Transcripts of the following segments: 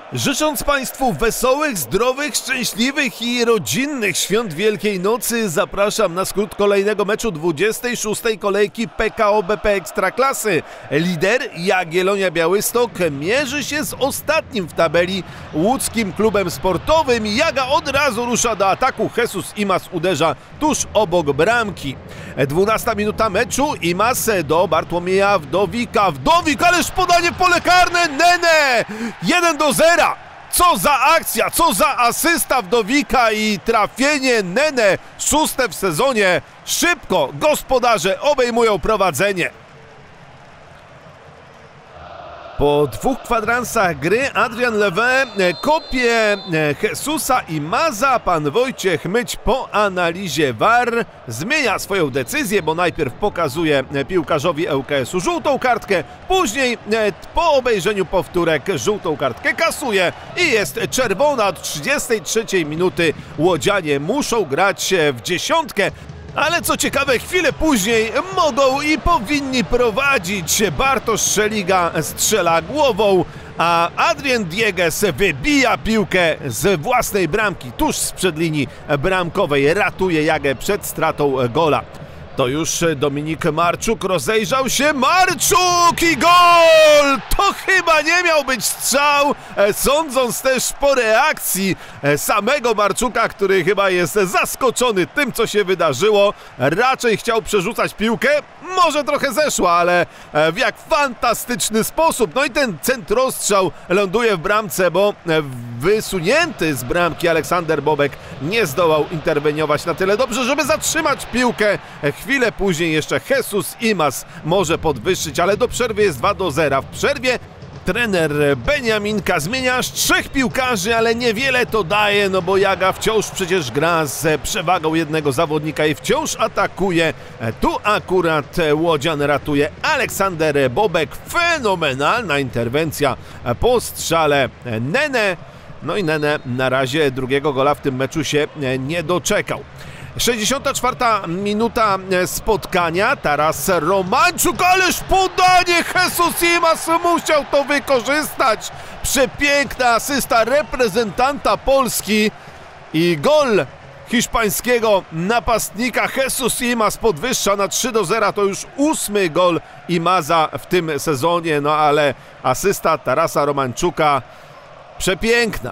Życząc Państwu wesołych, zdrowych, szczęśliwych i rodzinnych świąt Wielkiej Nocy, zapraszam na skrót kolejnego meczu 26. kolejki PKO BP Ekstraklasy. Lider Jagiellonia Białystok mierzy się z ostatnim w tabeli łódzkim klubem sportowym. Jaga od razu rusza do ataku. Jesus Imaz uderza tuż obok bramki. 12 minuta meczu. Imaz do Bartłomieja Wdowika. Wdowik, ależ podanie w pole karne. Nene! 1-0. Co za akcja, co za asysta Wdowika i trafienie Nene, 6. w sezonie. Szybko gospodarze obejmują prowadzenie. Po 2 kwadransach gry Adrian Lewe kopie Jesusa Imaza. Pan Wojciech Myć po analizie VAR zmienia swoją decyzję, bo najpierw pokazuje piłkarzowi ŁKS-u żółtą kartkę, później po obejrzeniu powtórek żółtą kartkę kasuje i jest czerwona. Od 33 minuty łodzianie muszą grać w dziesiątkę. Ale co ciekawe, chwilę później mogą i powinni prowadzić. Bartosz Szeliga strzela głową, a Adrien Diegues wybija piłkę z własnej bramki tuż sprzed linii bramkowej. Ratuje Jagę przed stratą gola. To już Dominik Marczuk rozejrzał się. Marczuk i gol! To chyba nie miał być strzał, sądząc też po reakcji samego Marczuka, który chyba jest zaskoczony tym, co się wydarzyło. Raczej chciał przerzucać piłkę. Może trochę zeszła, ale w jak fantastyczny sposób. No i ten centrostrzał ląduje w bramce, bo wysunięty z bramki Aleksander Bobek nie zdołał interweniować na tyle dobrze, żeby zatrzymać piłkę. Chwilę później jeszcze Jesus Imaz może podwyższyć, ale do przerwy jest 2-0. W przerwie trener Beniaminka zmienia aż 3 piłkarzy, ale niewiele to daje, no bo Jaga wciąż przecież gra z przewagą jednego zawodnika i wciąż atakuje. Tu akurat łodzian ratuje Aleksander Bobek. Fenomenalna interwencja po strzale Nene. No i Nene na razie drugiego gola w tym meczu się nie doczekał. 64. minuta spotkania. Teraz Romanczuk, ależ podanie! Jesus Imaz musiał to wykorzystać. Przepiękna asysta reprezentanta Polski i gol hiszpańskiego napastnika. Jesus Imaz podwyższa na 3-0. To już 8. gol Imaza w tym sezonie. No ale asysta Tarasa Romanczuka przepiękna.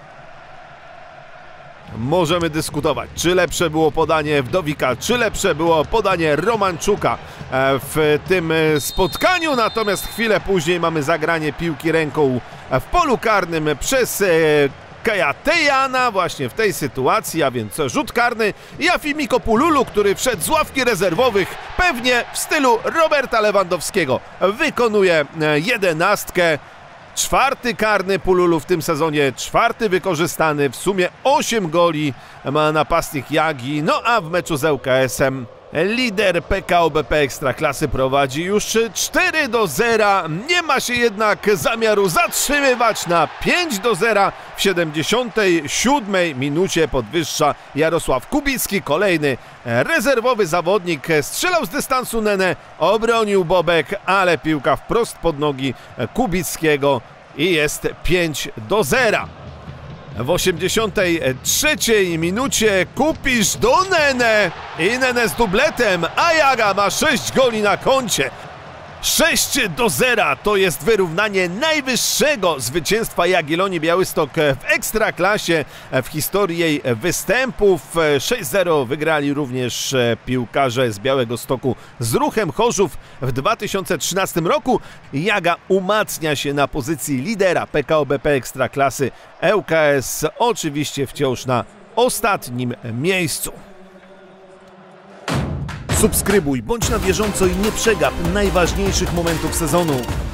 Możemy dyskutować, czy lepsze było podanie Wdowika, czy lepsze było podanie Romanczuka w tym spotkaniu. Natomiast chwilę później mamy zagranie piłki ręką w polu karnym przez Kajatejana właśnie w tej sytuacji, a więc rzut karny. Jafimiko Pululu, który wszedł z ławki rezerwowych, pewnie w stylu Roberta Lewandowskiego, wykonuje 11. 4. karny Pululu w tym sezonie, 4. wykorzystany, w sumie 8 goli ma napastnik Jagi. No a w meczu z ŁKS-em lider PKO BP Ekstraklasy prowadzi już 4-0. Nie ma się jednak zamiaru zatrzymywać. Na 5-0 w 77 minucie podwyższa Jarosław Kubicki. Kolejny rezerwowy zawodnik strzelał z dystansu Nene, obronił Bobek, ale piłka wprost pod nogi Kubickiego i jest 5-0. W 83 minucie Kupisz do Nene i Nene z dubletem, a Jaga ma 6 goli na koncie. 6-0 to jest wyrównanie najwyższego zwycięstwa Jagiellonii Białystok w Ekstraklasie w historii jej występów. 6-0 wygrali również piłkarze z Białegostoku z Ruchem Chorzów w 2013 roku. Jaga umacnia się na pozycji lidera PKO BP Ekstraklasy. ŁKS oczywiście wciąż na ostatnim miejscu. Subskrybuj, bądź na bieżąco i nie przegap najważniejszych momentów sezonu.